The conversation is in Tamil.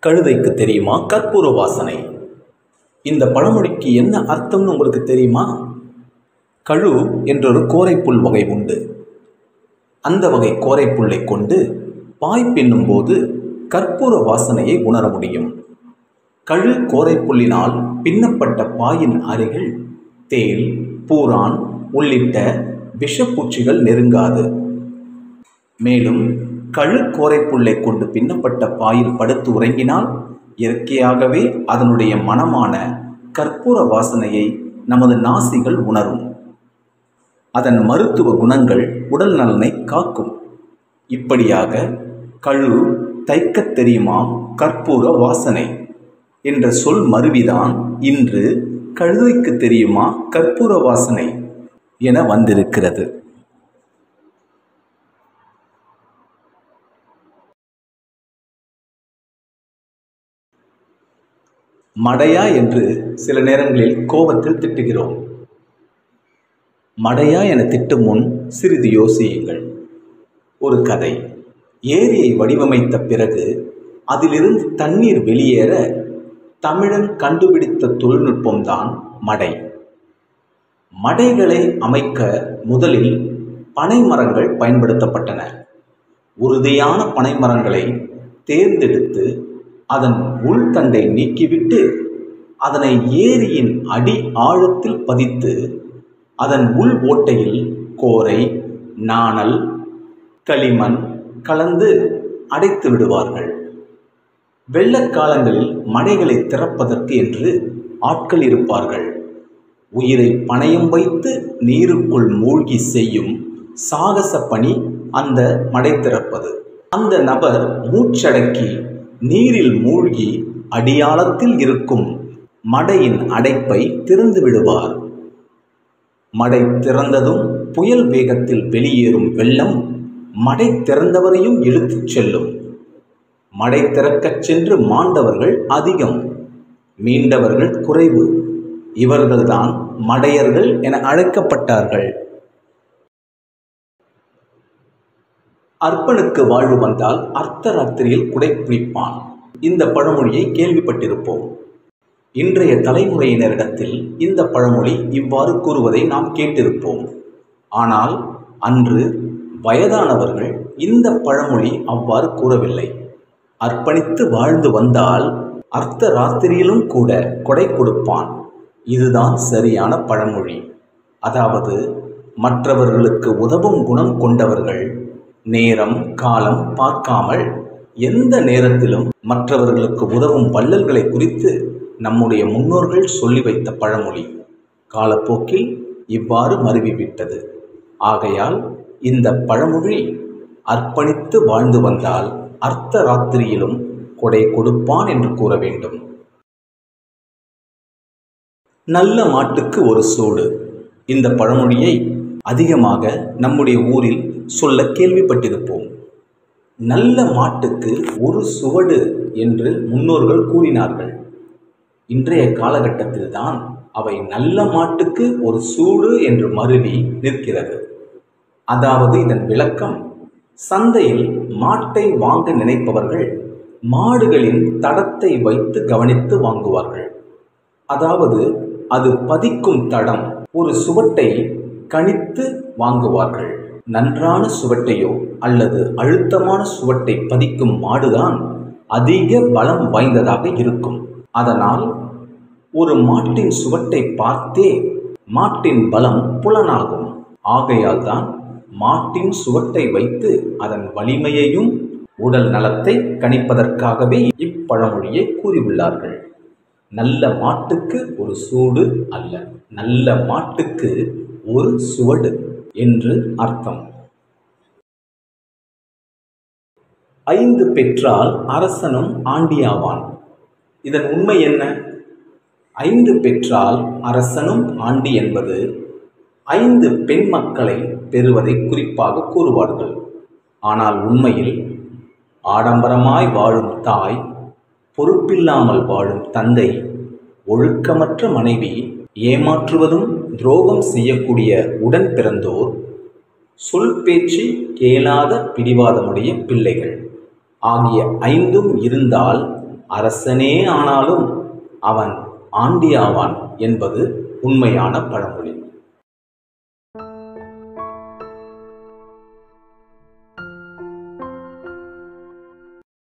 கழுதைக்கு தெரியுமா கற்பூர வாசனை? இந்த பழமொழிக்கு என்ன அர்த்தம்னு உங்களுக்கு தெரியுமா? கழு என்றொரு கோரைப்புல் வகை உண்டு. அந்த வகை கோரைப்புல்லை கொண்டு பாய் பின்னும் போது கற்பூர வாசனையை உணர முடியும். கழு கோரைப்புல்லினால் பின்னப்பட்ட பாயின் அருகில் தேள், பூரான் உள்ளிட்ட விஷப்பூச்சிகள் நெருங்காது. மேலும் கழு கோரைப்புல்லை கொண்டு பின்னப்பட்ட பாயில் படுத்து உறங்கினால் இயற்கையாகவே அதனுடைய மணமான கற்பூர வாசனையை நமது நாசிகள் உணரும். அதன் மருத்துவ குணங்கள் உடல் நலனை காக்கும். இப்படியாக கழு தைக்கத் தெரியுமா கற்பூர வாசனை என்ற சொல் மருவிதான் இன்று கழுதைக்கு தெரியுமா கற்பூர வாசனை என வந்திருக்கிறது. மடையா என்று சில நேரங்களில் கோபத்தில் திட்டுகிறோம். மடையா என திட்டும் முன் சிறிது யோசியுங்கள். ஒரு கதை. ஏரியை வடிவமைத்த பிறகு அதிலிருந்து தண்ணீர் வெளியேற தமிழன் கண்டுபிடித்த தொழில்நுட்பம்தான் மடை. மடைகளை அமைக்க முதலில் பனை மரங்கள் பயன்படுத்தப்பட்டன. உறுதியான பனை மரங்களை தேர்ந்தெடுத்து அதன் உள்தண்டை நீக்கிவிட்டு அதனை ஏரியின் அடி ஆழத்தில் பதித்து அதன் உள் ஓட்டையில் கோரை, நாணல், களிமண் கலந்து அடைத்து விடுவார்கள். வெள்ளக்காலங்களில் மடைகளை திறப்பதற்கு என்று ஆட்கள் இருப்பார்கள். உயிரை பணயம் வைத்து நீருக்குள் மூழ்கி செய்யும் சாகச பணி அந்த மடை திறப்பது. அந்த நபர் மூச்சடக்கி நீரில் மூழ்கி அடியாளத்தில் இருக்கும் மடையின் அடைப்பை திறந்து விடுவார். மடை திறந்ததும் புயல் வேகத்தில் வெளியேறும் வெள்ளம் மடை திறந்தவரையும் இழுத்துச் செல்லும். மடை திறக்கச் சென்று மாண்டவர்கள் அதிகம், மீண்டவர்கள் குறைவு. இவர்கள்தான் மடையர்கள் என அழைக்கப்பட்டார்கள். அற்பனுக்கு வாழ்வு வந்தால் அர்த்தராத்திரியில் குடைப்பிடிப்பான். இந்த பழமொழியை கேள்விப்பட்டிருப்போம். இன்றைய தலைமுறையினரிடத்தில் இந்த பழமொழி இவ்வாறு கூறுவதை நாம் கேட்டிருப்போம். ஆனால் அன்று வயதானவர்கள் இந்த பழமொழி அவ்வாறு கூறவில்லை. அர்ப்பணித்து வாழ்ந்து வந்தால் அர்த்தராத்திரியிலும் கூட கொடை கொடுப்பான். இதுதான் சரியான பழமொழி. அதாவது மற்றவர்களுக்கு உதவும் குணம் கொண்டவர்கள் நேரம் காலம் பார்க்காமல் எந்த நேரத்திலும் மற்றவர்களுக்கு உதவும் வள்ளல்களை குறித்து நம்முடைய முன்னோர்கள் சொல்லி வைத்த பழமொழி காலப்போக்கில் இவ்வாறு மருவிவிட்டது. ஆகையால் இந்த பழமொழி அர்ப்பணித்து வாழ்ந்து வந்தால் அர்த்தராத்திரியிலும் கொடை கொடுப்பான் என்று கூற வேண்டும். நல்ல மாட்டுக்கு ஒரு சூடு. இந்த பழமொழியை அதிகமாக நம்முடைய ஊரில் சொல்ல கேள்விப்பட்டிருப்போம். நல்ல மாட்டுக்கு ஒரு சுவடு என்று முன்னோர்கள் கூறினார்கள். இன்றைய காலகட்டத்தில் தான் அவை நல்ல மாட்டுக்கு ஒரு சூடு என்று மருவி நிற்கிறது. அதாவது இதன் விளக்கம், சந்தையில் மாட்டை வாங்க நினைப்பவர்கள் மாடுகளின் தடத்தை வைத்து கவனித்து வாங்குவார்கள். அதாவது அது பதிக்கும் தடம் ஒரு சுவட்டை கணித்து வாங்குவார்கள். நன்றான சுவட்டையோ அல்லது அழுத்தமான சுவட்டை பதிக்கும் மாடுதான் அதிக பலம் வாய்ந்ததாக இருக்கும். அதனால் ஒரு மாட்டின் சுவட்டை பார்த்தே மாட்டின் பலம் புலனாகும். ஆகையால் தான் மாட்டின் சுவட்டை வைத்து அதன் வலிமையையும் உடல் நலத்தை கணிப்பதற்காகவே இப்பழமொழியை கூறியுள்ளார்கள். நல்ல மாட்டுக்கு ஒரு சூடு அல்ல, நல்ல மாட்டுக்கு ஒரு சுவடு என்று அர்த்தம். 5 பெற்றால் அரசனும் ஆண்டியாவான். இதன் உண்மை என்ன? 5 பெற்றால் அரசனும் ஆண்டி என்பது 5 பெண் மக்களை பெறுவதை குறிப்பாக கூறுவார்கள். ஆனால் உண்மையில் ஆடம்பரமாய் வாழும் தாய், பொறுப்பில்லாமல் வாழும் தந்தை, ஒழுக்கமற்ற மனைவி, ஏமாற்றுவதும் துரோகம் செய்யக்கூடிய உடன் பிறந்தோர், சொல் பேச்சு கேளாத பிடிவாதமுடைய பிள்ளைகள் ஆகிய 5ம் இருந்தால் அரசனே ஆனாலும் அவன் ஆண்டியாவான் என்பது உண்மையான பழமொழி.